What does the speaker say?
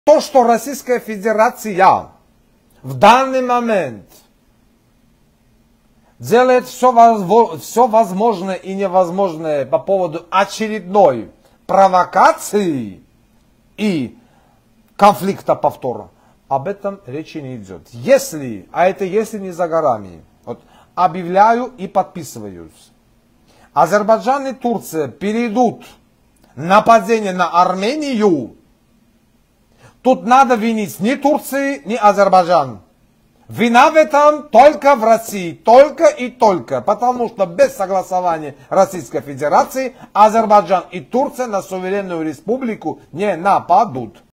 То, что Российская Федерация в данный момент делает все возможное и невозможное по поводу очередной провокации и конфликта повтора, об этом речи не идет. Если, а это если не за горами, вот, объявляю и подписываюсь, Азербайджан и Турция перейдут нападение на Армению, тут надо винить ни Турции, ни Азербайджан. Вина в этом только в России, только и только, потому что без согласования Российской Федерации Азербайджан и Турция на суверенную республику не нападут.